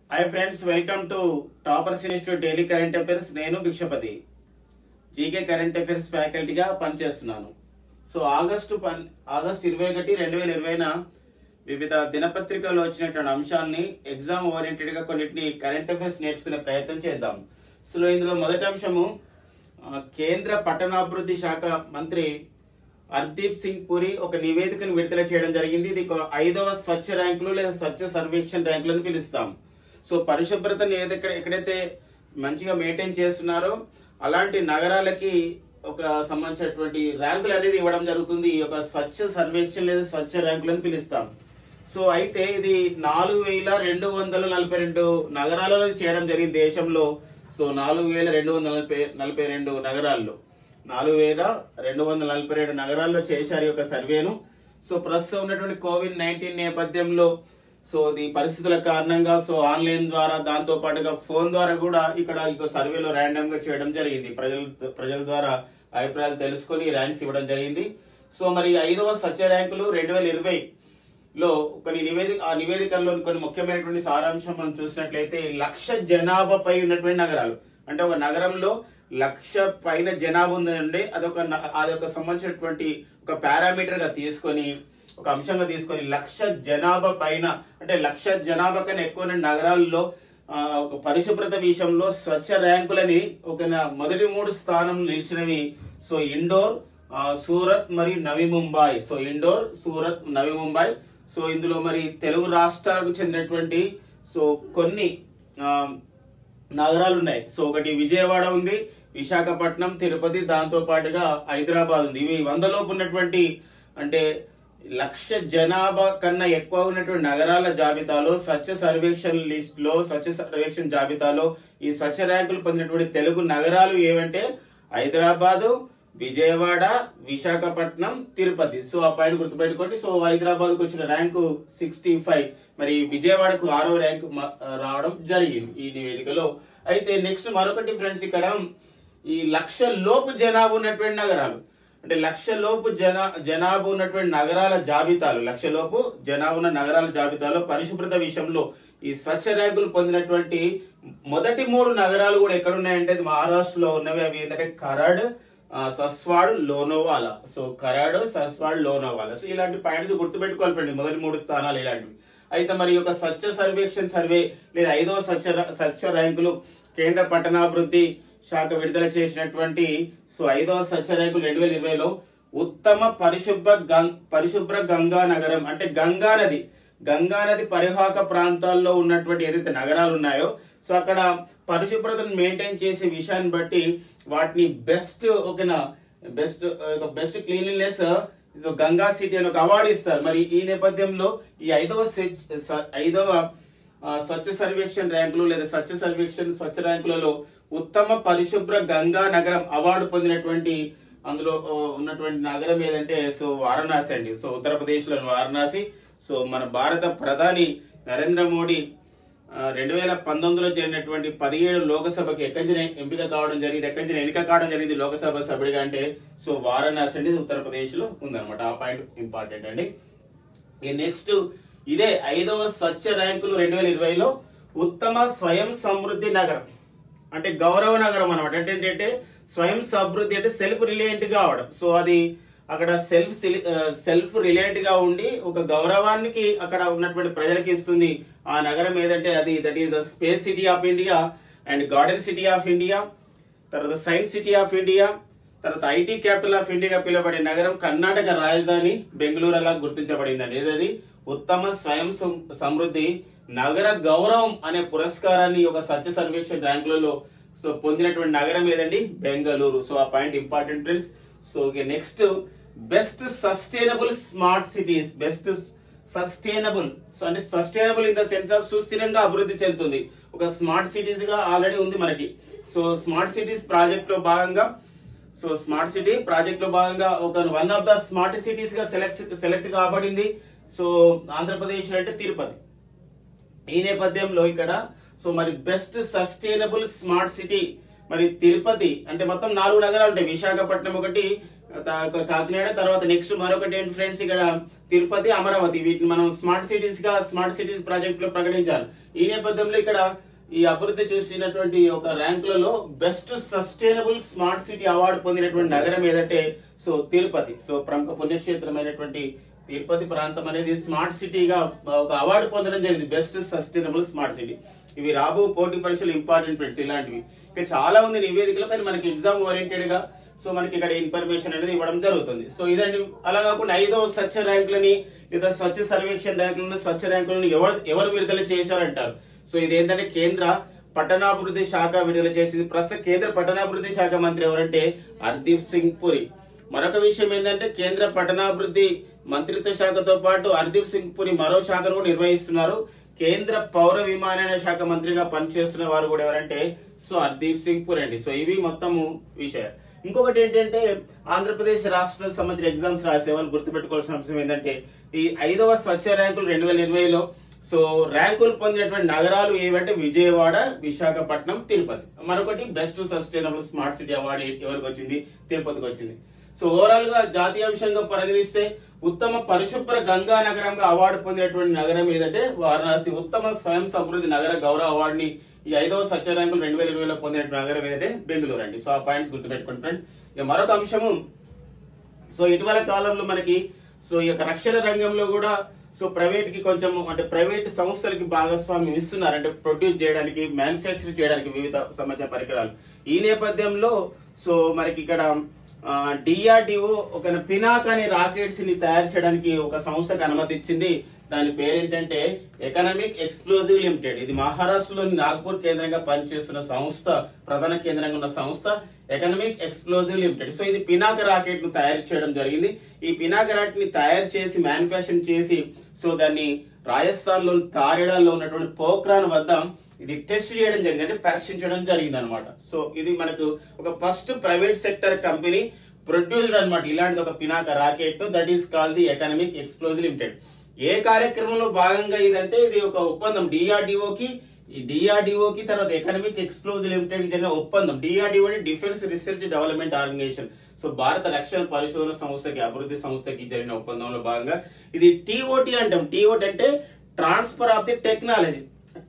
Hi friends, welcome to Toppers institute daily current affairs. నేను Bhikshapathi GK current affairs ఫ్యాకల్టీగా పనిచేస్తున్నాను. So August 21, 2020న వివిధ దినపత్రికల్లో వచ్చినటువంటి అంశాలని ఎగ్జామ్ ఓరియంటెడ్ గా కొన్నిటిని కరెంట్ అఫైర్స్ నేర్చుకునే ప్రయత్నం చేద్దాం. సో ఇందులో మొదటి అంశము కేంద్ర పట్టణాభివృద్ధి శాఖ మంత్రి హర్దీప్ సింగ్ పురి ఒక నివేదికను విడుదల చేయడం జరిగింది. ఇది 5వ స్వచ్ఛ ర్యాంకులు లేదా స్వచ్ఛ సర్వేక్షణ ర్యాంకులను పిలుస్తాం. సో పరిశుభ్రతను ఎక్కడైతే మంచిగా మెయింటైన్ చేస్తున్నారో అలాంటి నగరాలకి ఒక సంబంధించినటువంటి ర్యాంకులు అనేది ఇవ్వడం జరుగుతుంది. ఈ యొక్క స్వచ్ఛ సర్వేక్షణ లేదా స్వచ్ఛ ర్యాంకులను పిలుస్తాం. సో అయితే ఇది 4242 నగరాలలో చేయడం జరిగింది దేశంలో. సో 4242 నగరాల్లో 4242 నగరాల్లో చేశారు ఈ యొక్క సర్వేను. సో ప్రస్తుతం ఉన్నటువంటి కోవిడ్-19 నేపథ్యంలో సో ఈ పరిస్థితుల కారణంగా సో ఆన్లైన్ ద్వారా దాంతో పాటుగా ఫోన్ ద్వారా కూడా ఇక్కడ సర్వేలో ర్యాండమ్ గా చేయడం జరిగింది. ప్రజల ద్వారా అభిప్రాయాలు తెలుసుకొని ర్యాంక్స్ ఇవ్వడం జరిగింది. సో మరి 5వ స్వచ్ఛ ర్యాంకులు 2020లో కొన్ని నివేదికల్లో కొన్ని ముఖ్యమైనటువంటి సారాంశం మనం చూసినట్లయితే 1,00,000 జనాభాపై ఉన్నటువంటి నగరాలు, అంటే ఒక నగరంలో 1,00,000 పైన జనాభా ఉందండి. అదొక సంబంధించినటువంటి ఒక పారామీటర్ గా తీసుకొని ఒక అంశంగా తీసుకొని 1,00,000 జనాభా పైన అంటే 1,00,000 జనాభా కన్నా ఎక్కువ నగరాల్లో ఒక పరిశుభ్రత విషయంలో స్వచ్ఛ ర్యాంకులని ఒక మొదటి 3 స్థానంలో నిలిచినవి. సో ఇండోర్, సూరత్ మరియు నవీ ముంబై. సో ఇండోర్, సూరత్, నవీ ముంబై. సో ఇందులో మరి తెలుగు రాష్ట్రాలకు చెందినటువంటి సో కొన్ని నగరాలు ఉన్నాయి. సో ఒకటి విజయవాడ ఉంది, విశాఖపట్నం, తిరుపతి, దాంతో పాటుగా హైదరాబాద్ ఉంది. ఇవి 100 లోపు ఉన్నటువంటి అంటే 1,00,000 జనాభా కన్నా ఎక్కువ ఉన్నటువంటి నగరాల జాబితాలో స్వచ్ఛ సర్వేక్షణ లిస్ట్ లో స్వచ్ఛ సర్వేక్షణ జాబితాలో ఈ స్వచ్ఛ ర్యాంకులు పొందినటువంటి తెలుగు నగరాలు ఏవంటే హైదరాబాదు, విజయవాడ, విశాఖపట్నం, తిరుపతి. సో ఆ పాయింట్ గుర్తుపెట్టుకోండి. సో హైదరాబాద్ కు వచ్చిన ర్యాంకు 65, మరి విజయవాడకు 6వ ర్యాంకు రావడం జరిగింది ఈ నివేదికలో. అయితే నెక్స్ట్ మరొకటి ఫ్రెండ్స్, ఇక్కడ ఈ 1,00,000 లోపు జనాభా ఉన్నటువంటి నగరాలు అంటే 1,00,000 లోపు జనాభా ఉన్నటువంటి నగరాల జాబితాలు 1,00,000 లోపు జనాభా ఉన్న నగరాల జాబితాలో పరిశుభ్రత విషయంలో ఈ స్వచ్ఛ ర్యాంకులు పొందినటువంటి మొదటి 3 నగరాలు కూడా ఎక్కడున్నాయంటే మహారాష్ట్రలో ఉన్నవి. అవి ఏంటంటే కరాడ్, సస్వాడ్, లోనావాలా. సో కరాడ్, సస్వాడ్, లోనావాలా. సో ఇలాంటి పాయింట్స్ గుర్తుపెట్టుకోవాలి ఫ్రెండ్, మొదటి 3 స్థానాలు ఇలాంటివి. అయితే మరి ఒక స్వచ్ఛ సర్వేక్షణ సర్వే లేదా 5వ స్వచ్ఛ ర్యాంకులు కేంద్ర పట్టణాభివృద్ధి శాఖ విడుదల చేసినటువంటి సో 5వ స్వచ్ఛ ర్యాంకులు 2020లో ఉత్తమ పరిశుభ్ర గంగా నగరం అంటే గంగానది పరివాహక ప్రాంతాల్లో ఉన్నటువంటి ఏదైతే నగరాలు ఉన్నాయో సో అక్కడ పరిశుభ్రతను మెయింటైన్ చేసే విషయాన్ని బట్టి వాటిని బెస్ట్ క్లీన్లీనెస్ గంగా సిటీ అని ఒక అవార్డు ఇస్తారు. మరి ఈ నేపథ్యంలో ఈ 5వ స్వచ్ఛ సర్వేక్షణ ర్యాంకులు లేదా స్వచ్ఛ ర్యాంకులలో ఉత్తమ పరిశుభ్ర గంగా నగరం అవార్డు పొందినటువంటి అందులో ఉన్నటువంటి నగరం ఏదంటే సో వారణాసి అండి. సో ఉత్తరప్రదేశ్ లోని వారణాసి. సో మన భారత ప్రధాని నరేంద్ర మోడీ 2019లో జరిగినటువంటి 17 లోకసభకి ఎక్కడి నుంచి ఎన్నిక కావడం జరిగింది లోకసభ సభ్యుడిగా అంటే సో వారణాసి అండి, ఉత్తరప్రదేశ్ లో ఉందన్నమాట. ఆ పాయింట్ ఇంపార్టెంట్ అండి. నెక్స్ట్ ఇదే 5వ స్వచ్ఛ ర్యాంకులు 2020లో ఉత్తమ స్వయం సమృద్ధి నగరం అంటే గౌరవ నగరం అనమాట. అంటే ఏంటంటే స్వయం సమృద్ధి అంటే సెల్ఫ్ రిలయంట్ గా అవడం. సో అది అక్కడ సెల్ఫ్ రిలయంట్ గా ఉండి ఒక గౌరవానికి అక్కడ ఉన్నటువంటి ప్రజలకి ఇస్తుంది. ఆ నగరం ఏదంటే that is space city of India and garden city of India, తర్వాత సైన్స్ సిటీ ఆఫ్ ఇండియా, తర్వాత ఐటీ క్యాపిటల్ ఆఫ్ ఇండియా పిలువబడే నగరం కర్ణాటక రాజధాని బెంగళూరు అలా గుర్తించబడిందండి. ఏదది ఉత్తమ స్వయం సమృద్ధి నగర గౌరవం అనే పురస్కారాన్ని ఒక స్వచ్ఛ సర్వేక్షణ ర్యాంకులలో సో పొందినటువంటి నగరం ఏదండి బెంగళూరు. సో ఆ point important friends. So next best sustainable smart cities. Best sustainable so అంటే sustainable in the sense of సుస్థిరంగా అభివృద్ధి చెందుతుంది. ఒక స్మార్ట్ సిటీస్ గా ఆల్రెడీ ఉంది మనకి. సో స్మార్ట్ సిటీస్ ప్రాజెక్ట్ లో భాగంగా ఒక 1 ఆఫ్ ద స్మార్ట్ సిటీస్ గా సెలెక్ట్ కాబడింది. సో ఆంధ్రప్రదేశ్ అంటే తిరుపతి. ఈ నేపథ్యంలో ఇక్కడ సో మరి బెస్ట్ సస్టైనబుల్ స్మార్ట్ సిటీ మరి తిరుపతి అంటే మొత్తం 4 నగరాలు ఉంటాయి. విశాఖపట్నం ఒకటి, కాకినాడ తర్వాత నెక్స్ట్ మరొకటి ఏంటి ఫ్రెండ్స్, ఇక్కడ తిరుపతి, అమరావతి, వీటిని మనం స్మార్ట్ సిటీస్ ప్రాజెక్ట్ లో ప్రకటించాలి. ఈ నేపథ్యంలో ఇక్కడ ఈ అభివృద్ధి చూసినటువంటి ఒక ర్యాంకులలో best sustainable smart city award పొందినటువంటి నగరం ఏదంటే సో తిరుపతి. సో ప్రముఖ పుణ్యక్షేత్రమైనటువంటి తిరుపతి ప్రాంతం అనేది స్మార్ట్ సిటీగా ఒక అవార్డు పొందడం జరిగింది, బెస్ట్ సస్టైనబుల్ స్మార్ట్ సిటీ. ఇవి రాబో పోటీ పరీక్షలు ఇంపార్టెంట్ ఫ్రెండ్స్ ఇలాంటివి. ఇక చాలా ఉంది నివేదికలో, కానీ మనకి ఎగ్జామ్ ఓరియంటెడ్ గా సో మనకి ఇక్కడ ఇన్ఫర్మేషన్ అనేది ఇవ్వడం జరుగుతుంది. సో ఇదండి. అలా కాకుండా 5వ స్వచ్ఛ ర్యాంకులని లేదా స్వచ్ఛ సర్వేక్షణ ర్యాంకులను స్వచ్ఛ ర్యాంకులను ఎవరు విడుదల చేశారంటారు. సో ఇది ఏంటంటే కేంద్ర పట్టణాభివృద్ధి శాఖ విడుదల చేసింది. ప్రస్తుతం కేంద్ర పట్టణాభివృద్ధి శాఖ మంత్రి ఎవరంటే హర్దీప్ సింగ్ పురి. మరొక విషయం ఏంటంటే కేంద్ర పట్టణాభివృద్ధి మంత్రిత్వ శాఖతో పాటు హర్దీప్ సింగ్ పురి మరో శాఖను కూడా నిర్వహిస్తున్నారు. కేంద్ర పౌర విమానయాన శాఖ మంత్రిగా పనిచేస్తున్న వారు కూడా ఎవరంటే సో హర్దీప్ సింగ్ పురి అండి. సో ఇవి మొత్తము విషయాలు. ఇంకొకటి ఏంటంటే ఆంధ్రప్రదేశ్ రాష్ట్రానికి సంబంధించిన ఎగ్జామ్స్ రాసే వాళ్ళు గుర్తుపెట్టుకోవాల్సిన అంశం ఏంటంటే ఈ 5వ స్వచ్ఛ ర్యాంకులు 2020లో సో ర్యాంకులు పొందినటువంటి నగరాలు ఏవంటే విజయవాడ, విశాఖపట్నం, తిరుపతి. మరొకటి best sustainable smart city award ఎవరికి వచ్చింది, తిరుపతికి వచ్చింది. సో ఓవరాల్ గా జాతీయాంశంగా పరిగణిస్తే ఉత్తమ పరిశుభ్ర గంగా నగరంగా అవార్డు పొందినటువంటి నగరం ఏదంటే వారణాసి. ఉత్తమ స్వయం సమృద్ధి నగర గౌరవ అవార్డుని ఈ 5వ స్వచ్ఛ ర్యాంకులు 2020లో పొందిన నగరం ఏదంటే బెంగళూరు అండి. సో ఆ పాయింట్స్ గుర్తుపెట్టుకోండి ఫ్రెండ్స్. ఇక మరొక అంశము, సో ఇటీవల కాలంలో మనకి సో ఈ యొక్క రక్షణ రంగంలో కూడా సో ప్రైవేట్ కి కొంచెం అంటే ప్రైవేట్ సంస్థలకి భాగస్వామ్యం ఇస్తున్నారు, అంటే ప్రొడ్యూస్ చేయడానికి, మ్యానుఫ్యాక్చర్ చేయడానికి వివిధ సంబంధించిన పరికరాలు. ఈ నేపథ్యంలో సో మనకి ఇక్కడ డిఆర్డిఓ ఒక పినాక్ అనే రాకెట్స్ ని తయారు చేయడానికి ఒక సంస్థకు అనుమతి ఇచ్చింది. దాని పేరేంటంటే ఎకనామిక్ ఎక్స్ప్లోజివ్ లిమిటెడ్. ఇది మహారాష్ట్రలోని నాగ్పూర్ కేంద్రంగా పనిచేస్తున్న సంస్థ, ప్రధాన కేంద్రంగా ఉన్న సంస్థ ఎకనామిక్ ఎక్స్ప్లోజివ్ లిమిటెడ్. సో ఇది పినాక రాకెట్ ను తయారు చేయడం జరిగింది. ఈ పినాక రాకెట్ ని తయారు చేసి మ్యానుఫ్యాక్చరింగ్ చేసి సో దాన్ని రాజస్థాన్ లో తారేడాల్లో ఉన్నటువంటి పోఖ్రాన్ వద్ద ఇది టెస్ట్ చేయడం జరిగింది, అంటే పరీక్షించడం జరిగింది అనమాట. సో ఇది మనకు ఒక first private sector company produced అనమాట ఇలాంటి ఒక Pinaka rocket, that is called the economic explosive limited. ఏ కార్యక్రమంలో భాగంగా ఇదంటే ఇది ఒక ఒప్పందం డిఆర్డిఓకి తర్వాత ఎకనామిక్ ఎక్స్ప్లోజివ్ లిమిటెడ్ కి జరిగిన ఒప్పందం. DRDO defence research development organisation, so భారత రక్షణ పరిశోధన సంస్థకి అభివృద్ధి సంస్థకి జరిగిన ఒప్పందంలో భాగంగా ఇది టీఓటీ అంటాం. టీఓటీ అంటే transfer of the technology.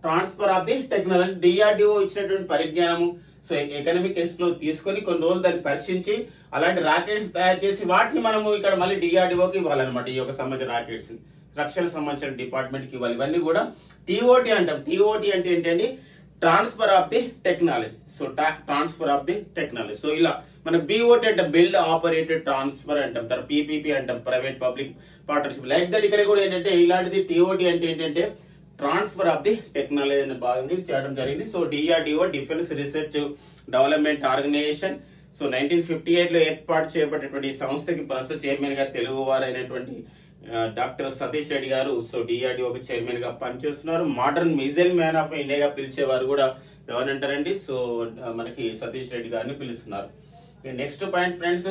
DRDO ఇచ్చినటువంటి పరిజ్ఞానము సో ఎకనామిక్ ఎక్స్ప్లోజ్ తీసుకొని కొన్ని రోజులు దాన్ని పరీక్షించి అలాంటి రాకెట్స్ తయారు చేసి వాటిని మనము ఇక్కడ మళ్ళీ డిఆర్డిఓకి ఇవ్వాలన్నమాట. ఈ యొక్క సంబంధించిన రాకెట్స్ రక్షణ సంబంధించిన డిపార్ట్మెంట్ కి ఇవ్వాలి. ఇవన్నీ కూడా టీఓటీ అంటాం. టీఓటీ అంటే ఏంటండి, transfer of the technology. So transfer of the technology. So ఇలా మన బిఓటీ అంటే బిల్డ్ ఆపరేటెడ్ ట్రాన్స్ఫర్ అంటాం, తర్వాత పీపీపీ అంటాం, private public partnership. Like that ఇక్కడ కూడా ఏంటంటే ఇలాంటిది టీఓటీ అంటే ఏంటంటే ట్రాన్స్ఫర్ ఆఫ్ ది టెక్నాలజీ అనే భాగంగా చేయడం జరిగింది. So DRDO defence research development organisation. So 1958 లో ఏర్పాటు చేయబడినటువంటి ఈ సంస్థకి ప్రస్తుత చైర్మన్ గా తెలుగు వారైనటువంటి doctor Satish Reddy garu so DRDO chairman గా పనిచేస్తున్నారు. మోడర్న్ మిజైల్ మ్యాన్ ఆఫ్ ఇండియాగా పిలిచేవారు కూడా ఎవరంటారండి, సో మనకి సతీష్ రెడ్డి గారిని పిలుస్తున్నారు. Next point friends,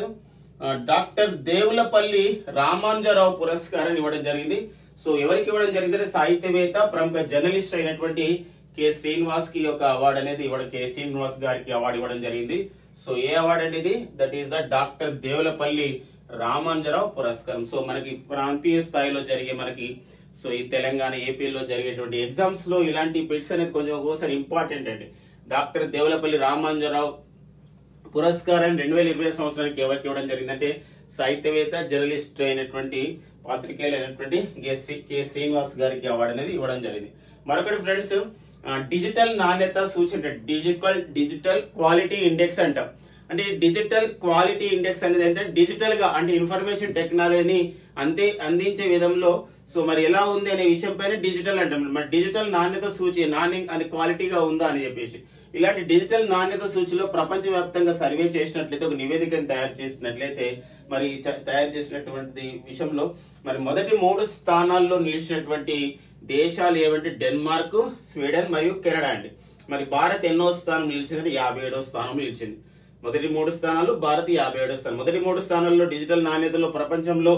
doctor Devulapalli Ramanjarao పురస్కారం ఇవ్వడం జరిగింది. సో ఎవరికి ఇవ్వడం జరిగిందంటే సాహిత్యవేత్త, ప్రముఖ జర్నలిస్ట్ అయినటువంటి కె శ్రీనివాస్ కి యొక్క అవార్డు అనేది కె శ్రీనివాస్ గారికి అవార్డు ఇవ్వడం జరిగింది. సో ఏ అవార్డు అండి ఇది, that is the doctor Devulapalli Ramanjarao పురస్కారం. సో మనకి ప్రాంతీయ స్థాయిలో జరిగే మనకి సో ఈ తెలంగాణ ఏపీలో జరిగేటువంటి ఎగ్జామ్స్ లో ఇలాంటి బిట్స్ అనేది కొంచెం ఒక్కోసారి ఇంపార్టెంట్ అండి. డాక్టర్ దేవులపల్లి రామాంజరావు పురస్కారం 2020 సంవత్సరానికి ఎవరికి ఇవ్వడం జరిగిందంటే సాహిత్యవేత్త, జర్నలిస్ట్ అయినటువంటి పాత్రికేయులు అయినటువంటి కె శ్రీనివాస్ గారికి అవార్డు అనేది ఇవ్వడం జరిగింది. మరొకటి ఫ్రెండ్స్, డిజిటల్ నాణ్యత సూచన, డిజిటల్ క్వాలిటీ ఇండెక్స్ అంటాం. అంటే డిజిటల్ క్వాలిటీ ఇండెక్స్ అనేది అంటే డిజిటల్ గా అంటే ఇన్ఫర్మేషన్ టెక్నాలజీని అందించే విధంలో సో మరి ఎలా ఉంది అనే విషయం పైన డిజిటల్ అంటాం. మరి డిజిటల్ నాణ్యత సూచి అది క్వాలిటీగా ఉందా అని చెప్పేసి ఇలాంటి డిజిటల్ నాణ్యత సూచిలో ప్రపంచవ్యాప్తంగా సర్వే చేసినట్లయితే ఒక నివేదికను తయారు చేసినట్లయితే మరి తయారు చేసినటువంటి విషయంలో మరి మొదటి 3 స్థానాల్లో నిలిచినటువంటి దేశాలు ఏవంటే డెన్మార్క్, స్వీడన్ మరియు కెనడా అండి. మరి భారత్ ఎన్నో స్థానం నిలిచిందంటే 57వ స్థానం నిలిచింది. మొదటి 3 స్థానాలు, భారత్ 57వ స్థానం. మొదటి 3 స్థానాల్లో డిజిటల్ నాణ్యతలో ప్రపంచంలో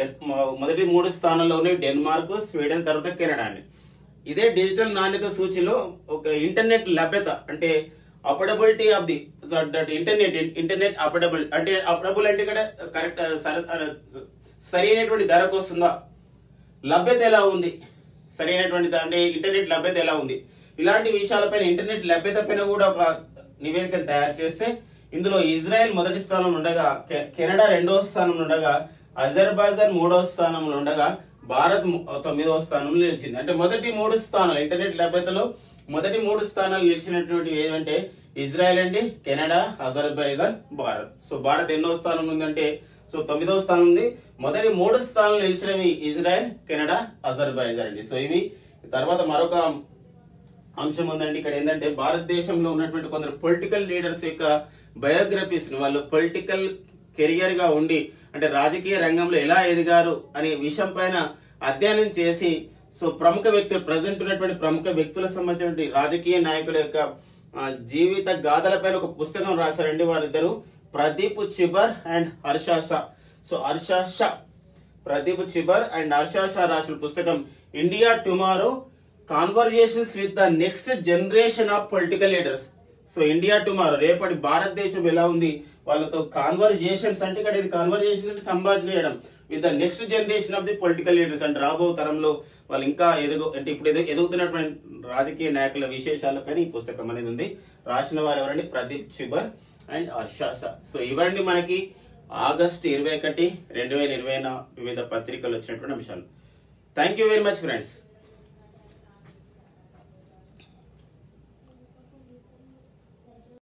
మొదటి 3 స్థానాల్లో ఉన్నాయి డెన్మార్క్, స్వీడన్, తర్వాత కెనడా అండి. ఇదే డిజిటల్ నాణ్యత సూచిలో ఒక ఇంటర్నెట్ లభ్యత అంటే affordability of the internet affordable అంటే అఫోర్డబుల్ అంటే ఇక్కడ కరెక్ట్ సరైనటువంటి ధరకు వస్తుందా, లభ్యత ఎలా ఉంది, సరైనటువంటి అంటే ఇంటర్నెట్ లభ్యత ఎలా ఉంది, ఇలాంటి విషయాలపైన ఇంటర్నెట్ లభ్యత పైన కూడా ఒక నివేదికను తయారు చేస్తే ఇందులో ఇజ్రాయెల్ మొదటి స్థానంలో ఉండగా, కెనడా 2వ స్థానంలో ఉండగా, అజర్బైజాన్ 3వ స్థానంలో ఉండగా, భారత్ 9వ స్థానంలో నిలిచింది. అంటే మొదటి 3 స్థానాలు ఇంటర్నెట్ లభ్యతలో మొదటి 3 స్థానాలు నిలిచినటువంటి ఏదంటే ఇజ్రాయెల్ అండి, Canada, Azerbaijan, Bharat. So Bharat ఎన్నో స్థానం ఉందంటే సో 9వ స్థానం ఉంది. మొదటి 3 స్థానాలు నిలిచినవి ఇజ్రాయెల్, కెనడా, అజర్బైజాన్ అండి. సో ఇవి తర్వాత మరొక అంశం ఉందండి. ఇక్కడ ఏంటంటే భారతదేశంలో ఉన్నటువంటి కొందరు పొలిటికల్ లీడర్స్ యొక్క బయోగ్రఫీస్ వాళ్ళు పొలిటికల్ కెరియర్ గా ఉండి అంటే రాజకీయ రంగంలో ఎలా ఎదిగారు అనే విషయం పైన అధ్యయనం చేసి సో ప్రముఖ వ్యక్తులు ప్రజెంట్ ఉన్నటువంటి ప్రముఖ వ్యక్తులకు సంబంధించిన రాజకీయ నాయకుల యొక్క జీవిత గాథల పైన ఒక పుస్తకం రాశారండి వారిద్దరు, Pradeep Chhibber and Harsha Shah. So Harsha Shah, Pradeep Chhibber and Harsha Shah రాసిన పుస్తకం India tomorrow conversations with the next generation of political leaders. So India tomorrow రేపటి భారతదేశం ఎలా ఉంది వాళ్ళతో కాన్వర్జేషన్స్ అంటే ఇక్కడ ఇది కాన్వర్జేషన్స్ అంటే సంభాషణ చేయడం with the next generation of the political leaders అంటే రాబో తరంలో వాళ్ళు ఇంకా అంటే ఇప్పుడు ఎదుగుతున్నటువంటి రాజకీయ నాయకుల విశేషాలపైన ఈ పుస్తకం అనేది ఉంది. రాసిన వారు ఎవరండి, ప్రదీప్ చిబర్ అండ్ హర్షా షా. సో ఇవన్నీ మనకి ఆగస్టు 21, 2020 వివిధ పత్రికలు వచ్చినటువంటి అంశాలు. Thank you very much friends.